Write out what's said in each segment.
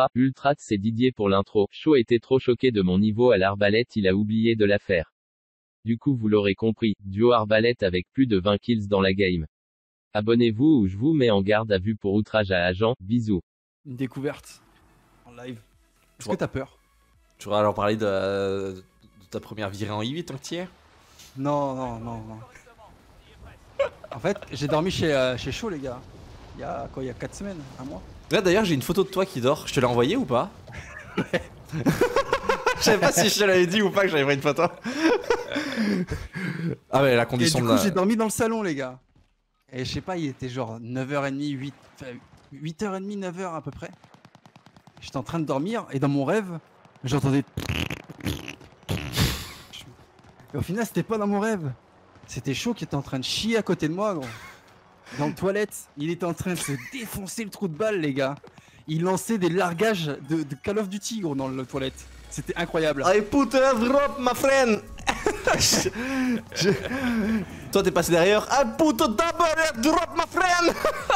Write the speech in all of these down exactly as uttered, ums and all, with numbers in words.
Ultra, Ultra, c'est Didier pour l'intro. Chaud était trop choqué de mon niveau à l'arbalète, il a oublié de la faire. Du coup vous l'aurez compris, duo arbalète avec plus de vingt kills dans la game. Abonnez-vous ou je vous mets en garde à vue pour outrage à agent, bisous. Une découverte en live. Est-ce que t'as peur? Tu voudrais alors parler de, de ta première virée en I huit entière? Non, non, non, non. En fait, j'ai dormi chez, euh, chez Chaud les gars. Il y a quoi, il y a quatre semaines, un mois. Là d'ailleurs j'ai une photo de toi qui dort, je te l'ai envoyée ou pas? Ouais. Je savais pas si je te l'avais dit ou pas que j'avais pris une photo. Ah ouais, la condition Et du de coup la... j'ai dormi dans le salon les gars. Et je sais pas, il était genre neuf heures trente, huit, huit heures trente, neuf heures à peu près. J'étais en train de dormir et dans mon rêve, j'entendais... Et au final c'était pas dans mon rêve. C'était Chaud qui était en train de chier à côté de moi gros. Dans les toilettes, il était en train de se défoncer le trou de balle les gars. Il lançait des largages de, de Call of Duty gros dans le toilette. C'était incroyable. I put a drop my friend. je, je... Toi t'es passé derrière. I put a double drop my friend.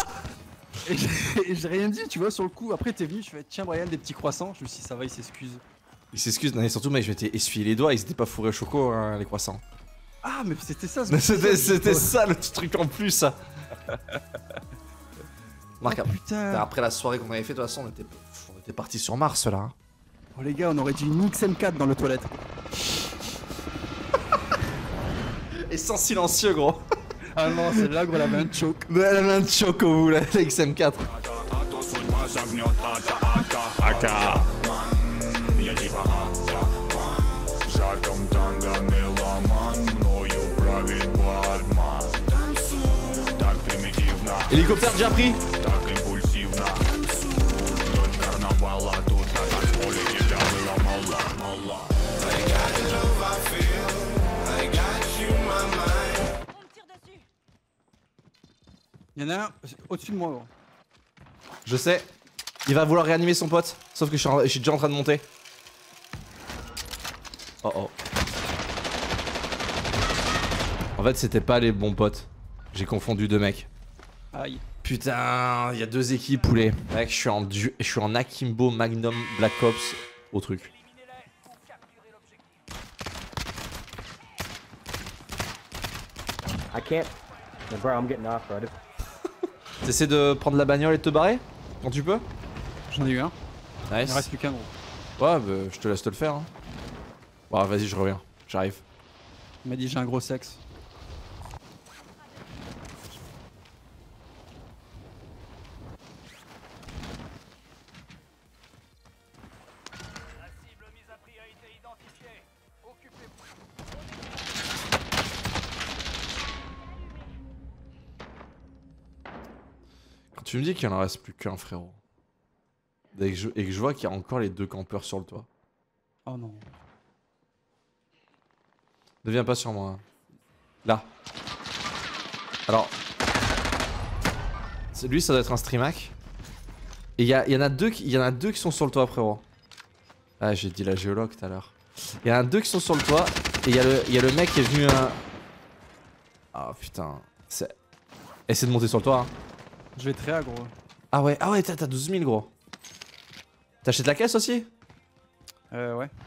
Et j'ai rien dit tu vois sur le coup. Après t'es venu, je fais tiens Brian des petits croissants. Je me suis dit ça va, il s'excuse. Il s'excuse, non mais surtout mec je m'étais essuyé les doigts, ils étaient pas fourrés au choco hein, les croissants. Ah mais c'était ça. Mais c'était c'était ça le truc en plus ça. Marc, oh, putain. Après la soirée qu'on avait fait de toute façon on était, on était parti sur Mars là. Oh les gars on aurait dit une X M quatre dans le toilette. Et sans silencieux gros. Ah non c'est là gros elle avait un choke. Elle avait un choke au bout la X M quatre. Hélicoptère déjà pris. Il y en a un au-dessus de moi gros. Je sais. Il va vouloir réanimer son pote. Sauf que je suis, en... je suis déjà en train de monter. Oh oh. En fait c'était pas les bons potes. J'ai confondu deux mecs. Aïe. Putain, il y a deux équipes poulet. Mec, je suis en du... je suis en Akimbo Magnum Black Ops au truc. I can't. Bro, I'm getting off, bro. T'essaies de prendre la bagnole et de te barrer quand tu peux? J'en ai eu un. Nice. Il en reste plus qu'un gros. Ouais, bah je te laisse te le faire. Hein. Bon, vas-y, je reviens. J'arrive. Il m'a dit j'ai un gros sexe. Tu me dis qu'il en reste plus qu'un frérot. Et que je, et que je vois qu'il y a encore les deux campeurs sur le toit. Oh non. Ne viens pas sur moi. Hein. Là. Alors. Lui ça doit être un streamac. Et il y, y, en a deux qui, y en a deux qui sont sur le toit frérot. Ah j'ai dit la géologue tout à l'heure. Il y en a deux qui sont sur le toit. Et il y, y a le mec qui est venu à... Ah oh, putain. Essaie de monter sur le toit. Hein. Je vais très à gros. Ah ouais, ah ouais, t'as douze mille gros. T'achètes la caisse aussi? Euh ouais.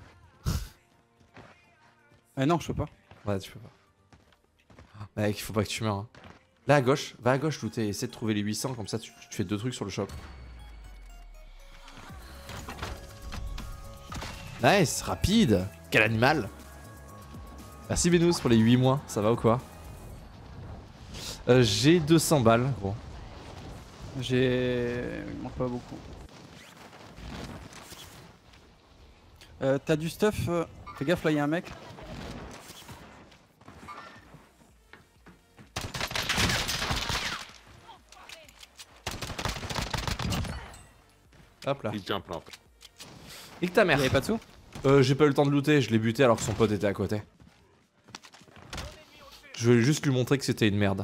Euh non, je peux pas. Ouais, tu peux pas. Mec, il faut pas que tu meurs. Hein. Là à gauche, va à gauche looter, essaie de trouver les huit cents, comme ça tu, tu fais deux trucs sur le shop. Nice, rapide. Quel animal. Merci Benous pour les huit mois, ça va ou quoi? euh, J'ai deux cents balles gros. J'ai... Il manque pas beaucoup. Euh, T'as du stuff euh... Fais gaffe là, y'a un mec. Hop là. Il tient plein. Nique ta mère. Y'avait pas de sous? Euh, j'ai pas eu le temps de looter, je l'ai buté alors que son pote était à côté. Je voulais juste lui montrer que c'était une merde.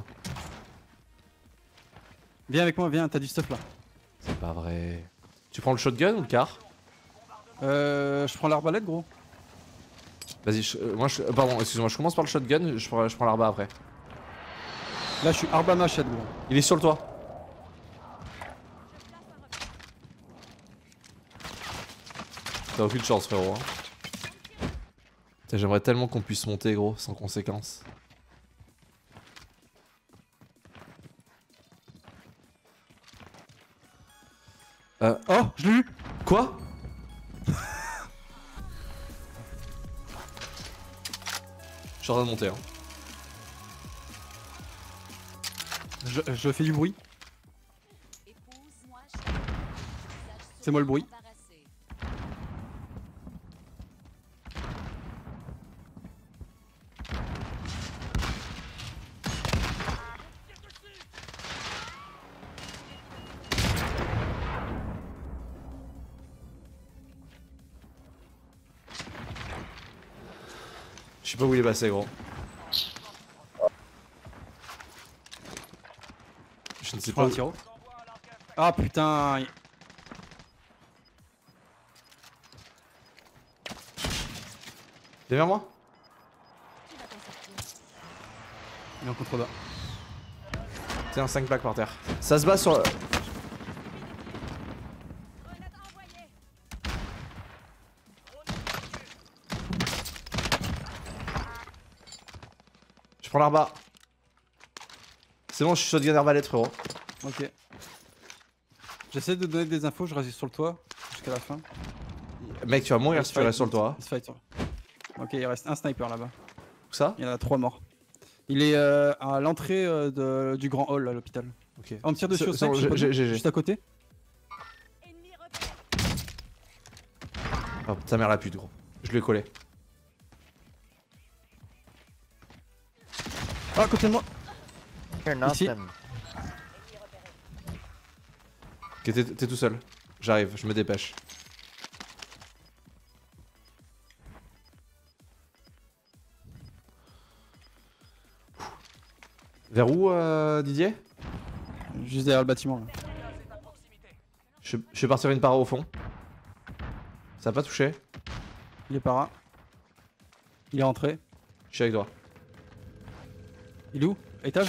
Viens avec moi, viens, t'as du stuff là. C'est pas vrai. Tu prends le shotgun ou le car? Euh... Je prends l'arbalète gros. Vas-y, je, euh, moi je... Pardon, excuse-moi, je commence par le shotgun, je prends, je prends l'arba après. Là je suis arba machette gros. Il est sur le toit. T'as aucune chance, frérot. Hein. J'aimerais tellement qu'on puisse monter, gros, sans conséquence. Euh... Oh, je l'ai eu. Quoi? Je suis en train de monter, hein. Je, je fais du bruit. C'est moi le bruit. Je sais pas où il est passé, gros. Je ne sais pas. Où... Ah putain. T'es vers moi? Il est en contrebas. Tiens, cinq plaques par terre. Ça se bat sur. Je prends l'arba. C'est bon, je suis shotgun arbalète, frérot. Ok. J'essaie de donner des infos, je reste sur le toit jusqu'à la fin. Mec, tu vas mourir si tu restes sur le toit. Fight. Ok, il reste un sniper là-bas. Où ça? Il y en a trois morts. Il est euh, à l'entrée euh, de- du grand hall à l'hôpital. Ok. On me tire dessus au C'est- snipe, c'est- je sais pas j'ai- d'où, j'ai- j'ai. juste à côté. Oh, ta mère la pute, gros. Je l'ai collé. Ah, à côté de moi. Here, Ici. nothing. Ok, t'es t'es tout seul. J'arrive, je me dépêche. Vers où, euh, Didier? Juste derrière le bâtiment là. je, je vais partir une para au fond. Ça a pas touché. Il est para. Il est rentré. Je suis avec toi. Il est où? Étage?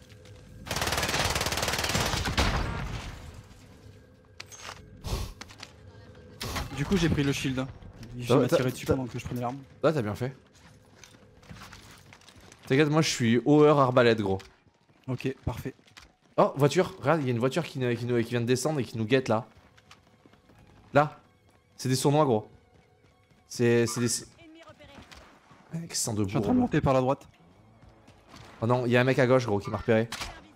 Du coup j'ai pris le shield. hein. Je Ah ouais, m'a t'as- tiré dessus t'as- pendant que je prenais l'arme. Ouais, t'as bien fait. T'inquiète, moi je suis Hoer arbalète, gros. Ok, parfait. Oh, voiture. Regarde, il y a une voiture qui, nous- qui, nous- qui vient de descendre et qui nous guette là. Là. C'est des sournois, gros. C'est c'est des. Mec, c'est de Je suis en train de monter par la droite. Oh non, il y a un mec à gauche, gros, qui m'a repéré.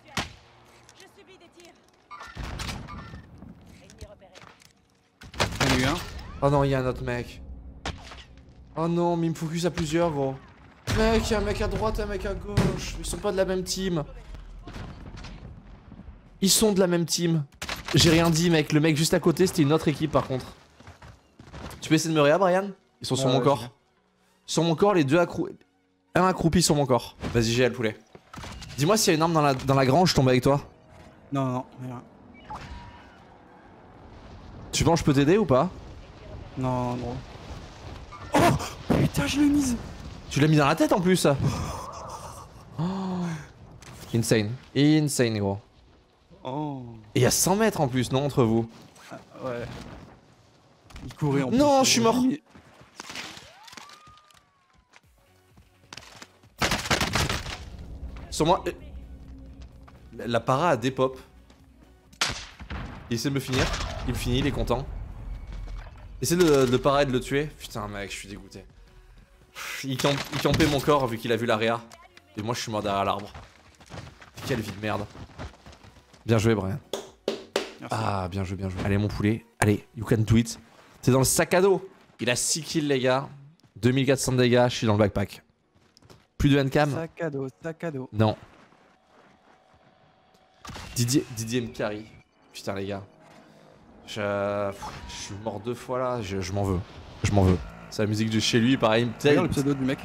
J'en ai eu un. Oh non, il y a un autre mec. Oh non, mais il me focus à plusieurs, gros. Mec, il y a un mec à droite et un mec à gauche. Ils sont pas de la même team. Ils sont de la même team. J'ai rien dit, mec. Le mec juste à côté, c'était une autre équipe, par contre. Tu peux essayer de me réa, Brian? Ils sont sur Ouais, mon ouais, corps. je viens. Sur mon corps, les deux accroupis. Un accroupi sur mon corps. Vas-y, j'ai le poulet. Dis-moi s'il y a une arme dans la, dans la grange, je tombe avec toi. Non, non, non. rien. Tu penses que je peux t'aider ou pas? Non, non. Oh putain, je l'ai mise. Tu l'as mis dans la tête en plus. Oh. Insane. Insane, gros. Oh. Et il y a cent mètres en plus, non, entre vous? Ah, ouais. Il courait en Non, plus. je suis mort. Il- Sur moi. euh, La, la para a des pop. Il essaie de me finir. Il me finit, il est content. Essaie de, de para et de le tuer. Putain, mec, je suis dégoûté. Il, camp, il campait mon corps vu qu'il a vu l'area. Et moi, je suis mort derrière l'arbre. Quelle vie de merde. Bien joué, Brian. Merci. Ah, bien joué, bien joué. Allez, mon poulet. Allez, you can do it. T'es dans le sac à dos. Il a six kills, les gars. deux mille quatre cents de dégâts, je suis dans le backpack. Plus de N-cam? Sac à dos, sac à dos. Non. Didier, Didier me carry. Putain, les gars. Je, je suis mort deux fois là, je, je m'en veux. Je m'en veux. C'est la musique de chez lui, pareil. Regarde le pseudo du mec.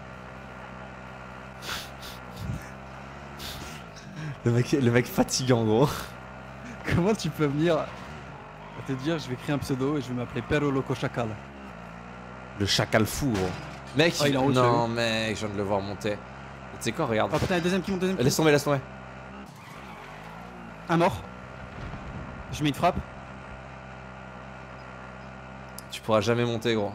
Le mec, le mec fatigant, gros. Comment tu peux venir à te dire je vais créer un pseudo et je vais m'appeler Perro Loco Chacal? Le chacal fou, gros. Mec, Ah, il est en haut, non, mec, je viens de le voir monter. Tu sais quoi, regarde. Oh putain, un deuxième qui monte, deuxième qui Laisse tomber, laisse tomber. monte. Un mort. Je mets une frappe. Tu pourras jamais monter, gros.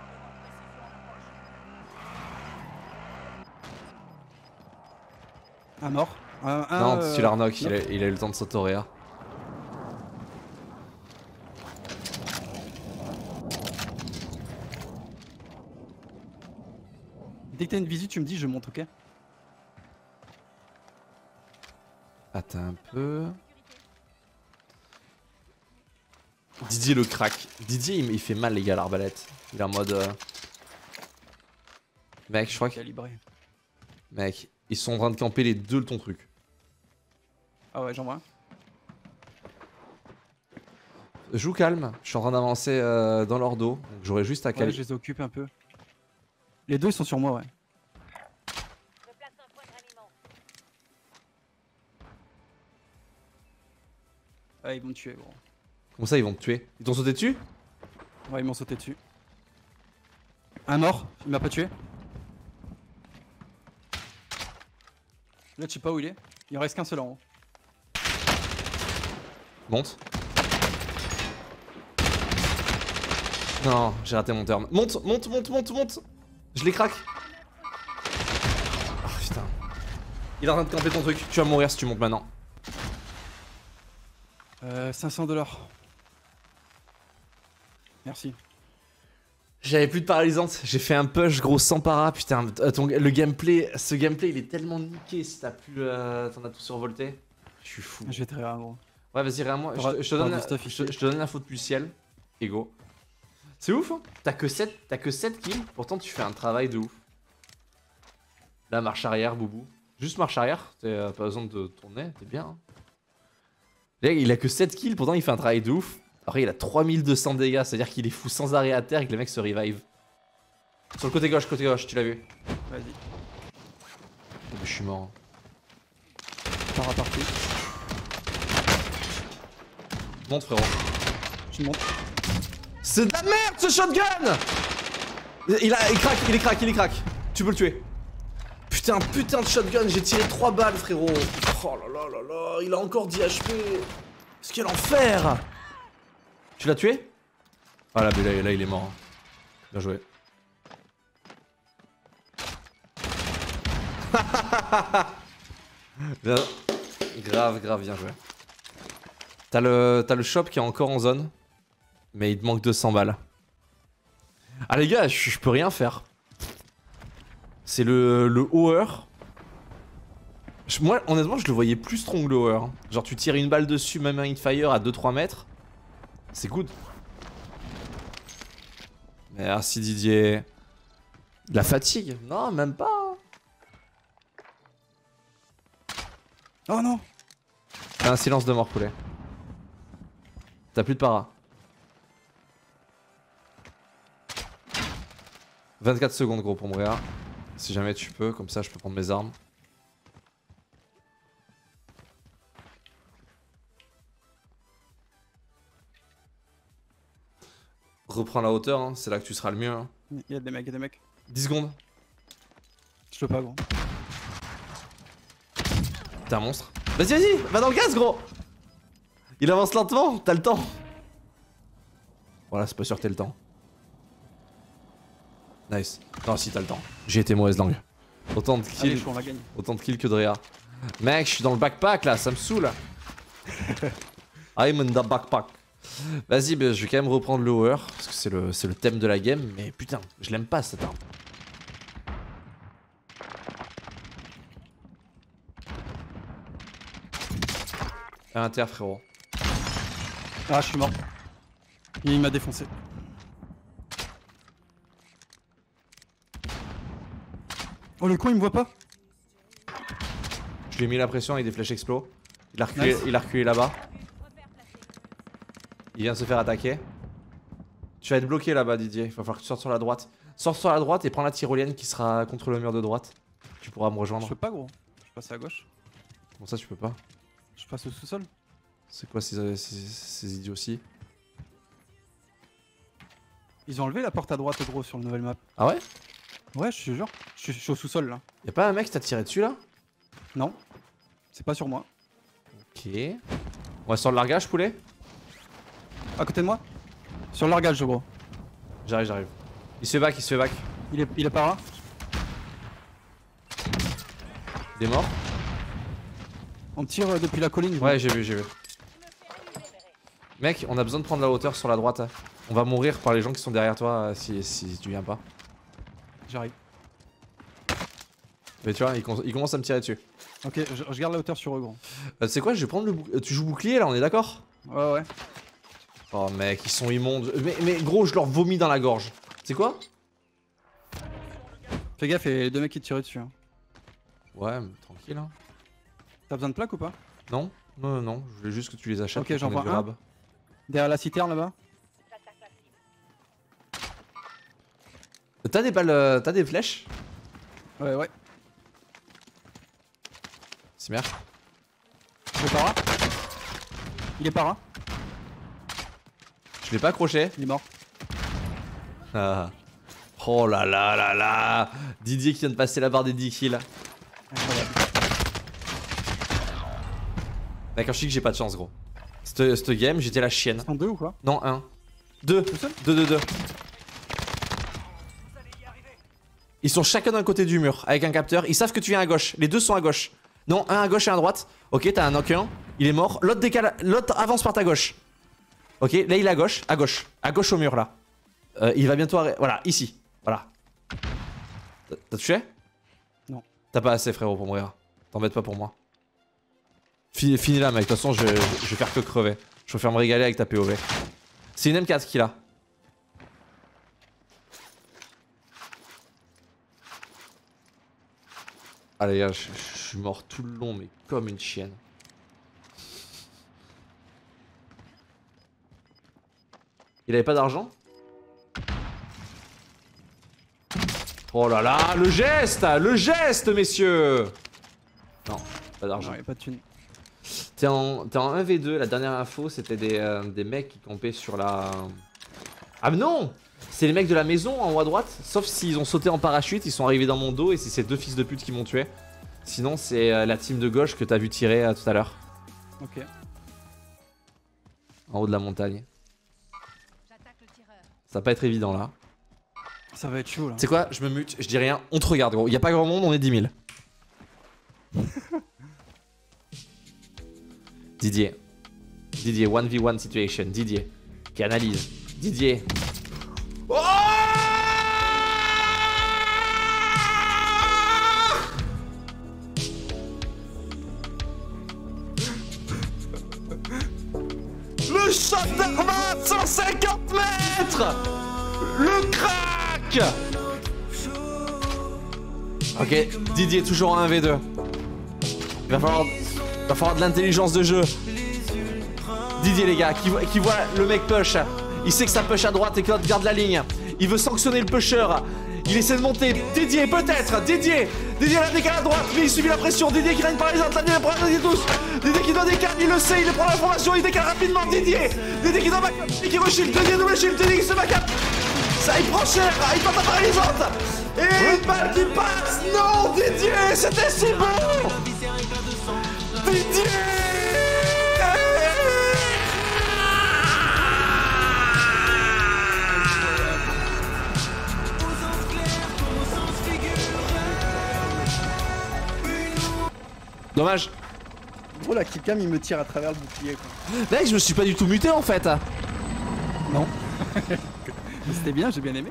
Un mort. Un, un, non, euh, tu l'as knock, il knock. a, il a eu le temps de s'autoréa. Dès que t'as une visite, tu me dis, je monte, ok? Attends un peu. Didier le crack. Didier il, il fait mal les gars l'arbalète. Il est en mode... Euh... Mec je crois que... Calibré. Mec, ils sont en train de camper les deux ton truc. Ah ouais, j'en vois un. Joue calme, je suis en train d'avancer euh, dans leur dos. Donc j'aurais juste à Ouais, caler. je les occupe un peu. Les deux ils sont sur moi, ouais. Ah, ils vont me tuer, gros. Comment ça ils vont te tuer? Ils t'ont sauté dessus? Ouais, ils m'ont sauté dessus. Un mort, il m'a pas tué. Là, je sais pas où il est. Il en reste qu'un seul en haut. Monte. Non, j'ai raté mon turn. Monte, monte, monte, monte, monte. Je les craque. Oh putain. Il est en train de camper ton truc. Tu vas mourir si tu montes maintenant. Euh, cinq cents dollars. Merci. J'avais plus de paralysante. J'ai fait un push gros sans para. Putain, ton, le gameplay, ce gameplay il est tellement niqué si t'as plus, euh, t'en as tout survolté. Je suis fou. Je vais te rire, gros. Ouais, vas-y, rien moi. Je, T'auras- te- je te t'auras donne, du stuff je, ici. te- je te donne l'info depuis le ciel. Et go. C'est ouf, hein. T'as que sept, t'as que sept kills. Pourtant, tu fais un travail de ouf. Là, marche arrière, boubou. Juste marche arrière. T'as euh, pas besoin de te tourner. T'es bien. Hein. Là, il a que sept kills. Pourtant, il fait un travail de ouf. Après, il a trois mille deux cents dégâts. C'est-à-dire qu'il est fou sans arrêt à terre et que les mecs se revive. Sur le côté gauche, côté gauche, tu l'as vu. Vas-y. Oh, mais je suis mort. Par à partie. Monte, frérot. Je monte. C'est de la merde ce shotgun. Il, a, il craque, il est crack, il est crack. Tu peux le tuer. Putain, putain de shotgun, j'ai tiré trois balles, frérot. Oh là là là là, il a encore dix H P. Qu'est-ce qu'il a l'enfer. Tu l'as tué? Ah là, là, là, il est mort. Bien joué. Bien. Grave, grave, bien joué. T'as le, t'as le shop qui est encore en zone. Mais il te manque deux cents balles. Ah les gars, je, je peux rien faire. C'est le, le hoer. Je- moi, honnêtement, je le voyais plus strong le hoer. Genre, tu tires une balle dessus, même un hitfire à deux trois mètres. C'est good. Merci Didier. La fatigue? Non, même pas. Oh non. T'as un silence de mort, poulet. T'as plus de para. vingt-quatre secondes, gros, pour mourir. Si jamais tu peux, comme ça je peux prendre mes armes. Reprends la hauteur, hein, c'est là que tu seras le mieux. Hein. Il y a des mecs, il y a des mecs. dix secondes. Je peux pas, gros. T'es un monstre. Vas-y, vas-y, va dans le gaz, gros. Il avance lentement, t'as le temps. Voilà, c'est pas sûr que t'aies le temps. Nice. Non, si t'as le temps. J'ai été mauvaise langue. Autant de Allez, kills, chaud, on la gagne. autant de kills que de réa. Mec, je suis dans le backpack là, ça me saoule. I'm in the backpack. Vas-y, bah, je vais quand même reprendre le hoer, parce que c'est le, c'est le thème de la game, mais putain, je l'aime pas cette arme. À l'inter, frérot. Ah, je suis mort. Il m'a défoncé. Oh, le con, il me voit pas. Je lui ai mis la pression avec des flèches explos. Il a reculé, Nice. il a reculé là-bas. Il vient de se faire attaquer. Tu vas être bloqué là-bas, Didier. Il va falloir que tu sortes sur la droite. Sors sur la droite et prends la tyrolienne qui sera contre le mur de droite. Tu pourras me Je rejoindre. peux pas, gros. Je passe à gauche. Comment ça, tu peux pas? Je passe au sous-sol. C'est quoi ces, ces, ces idioties? Ils ont enlevé la porte à droite, gros, sur le nouvelle map. Ah ouais? Ouais, je te jure. Je suis- je suis au sous-sol, là. Y'a pas un mec qui t'a tiré dessus là? Non. C'est pas sur moi. Ok. On va sur le largage, poulet? À côté de moi. Sur le largage, gros. J'arrive, j'arrive. Il se fait back, il se fait back. Il est, il est par là. Il est mort. On tire euh, depuis la colline. Ouais, j'ai vu, j'ai vu. Mec, on a besoin de prendre la hauteur sur la droite. Hein. On va mourir par les gens qui sont derrière toi euh, si, si tu viens pas. J'arrive. Mais tu vois, il, com il commence à me tirer dessus. Ok, je, je garde la hauteur sur eux, gros. Euh, c'est quoi, je vais prendre le bouclier. Tu joues bouclier là, on est d'accord? Ouais, ouais. Oh mec, ils sont immondes. Mais, mais gros, je leur vomis dans la gorge. C'est quoi? Fais gaffe, il y a deux mecs qui te tirent dessus. Hein. Ouais, mais tranquille. Hein. T'as besoin de plaques ou pas? Non, non, non, non. Je voulais juste que tu les achètes. Ok, j'en prends un. Derrière la citerne là-bas. T'as des balles, euh, t'as des flèches? Ouais, ouais. C'est merde. Il est par là. Il est par là. Je l'ai pas accroché. Il est mort. Ah. Oh là là là là. Didier qui vient de passer la barre des dix kills. Incroyable. Mec, quand je dis que j'ai pas de chance, gros. Cette, cette game, j'étais la chienne. Ils sont deux ou quoi? Non, un. Deux. Tout seul? Deux, deux, deux. Ils sont chacun d'un côté du mur avec un capteur. Ils savent que tu viens à gauche. Les deux sont à gauche. Non, un à gauche et un à droite. Ok, t'as un knock un. Il est mort. L'autre décale. L'autre avance par ta gauche. Ok, là il est à gauche. À gauche. À gauche au mur là. Euh, il va bientôt arrêter. Voilà, ici. Voilà. T'as touché? Non. T'as pas assez, frérot, pour mourir. T'embête pas pour moi. Fini, fini là, mec. De toute façon, je, je, je vais faire que crever. Je préfère me régaler avec ta P O V. C'est une M quatre qu'il a. Ah les gars, je, je suis mort tout le long, mais comme une chienne. Il avait pas d'argent? Oh là là, le geste! Le geste, messieurs! Non, pas d'argent. Non, y a pas de thune. T'es en, en un v deux, la dernière info, c'était des, euh, des mecs qui campaient sur la... Ah mais non! C'est les mecs de la maison en haut à droite, sauf s'ils ont sauté en parachute, ils sont arrivés dans mon dos et c'est ces deux fils de pute qui m'ont tué. Sinon c'est euh, la team de gauche que t'as vu tirer euh, tout à l'heure. Ok. En haut de la montagne. Ça va pas être évident là. Ça va être chaud là. Tu sais quoi, je me mute, je dis rien, on te regarde gros. Y'a pas grand monde, on est dix mille. Didier. Didier, one v one situation. Didier. Qui analyse. Didier. Oh! Le shot d'Armat, cent cinquante mètres! Le crack! Ok, Didier toujours en un v deux. Il va falloir, il va falloir de l'intelligence de jeu. Didier les gars, qui, voit, qui voit le mec push. Il sait que ça push à droite et que l'autre garde la ligne. Il veut sanctionner le pusher. Il essaie de monter. Didier peut-être. Didier. Didier la décale à droite, mais il subit la pression. Didier qui règne par les autres. La décale par les tous. Didier qui doit décaler, il le sait, il prend l'information, il décale rapidement. Didier. Didier qui doit back up et qui reshield. Didier double shield. Didier qui se back up. Ça il prend cher. Il passe à paralysante. Et une balle qui passe. Non Didier, c'était si bon. Didier. Dommage. Gros la killcam il me tire à travers le bouclier quoi. Mec, je me suis pas du tout muté en fait. Non. Mais c'était bien, j'ai bien aimé.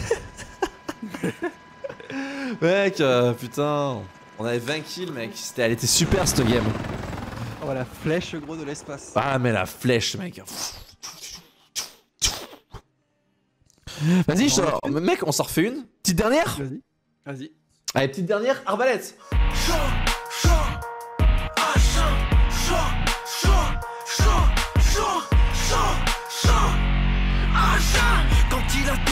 Mec, euh, putain. On avait vingt kills mec. Elle était super cette game. Oh la flèche gros de l'espace. Ah mais la flèche mec. Vas-y, je... mec, on s'en refait une. Petite dernière. Vas-y. Vas-y. Allez, petite dernière, arbalète.